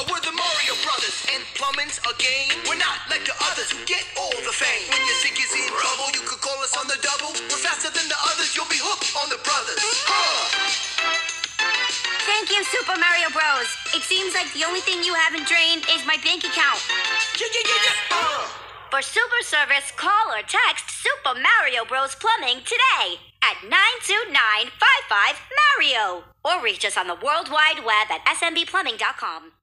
We're the Mario Brothers, and plumbing's a game. We're not like the others who get all the fame. When you think you're in trouble, you could call us on the double. We're faster than the others, you'll be hooked on the brothers. Thank you, Super Mario Bros. It seems like the only thing you haven't drained is my bank account. For super service, call or text Super Mario Bros. Plumbing today at 92955 Mario. Or reach us on the World Wide Web at smbplumbing.com.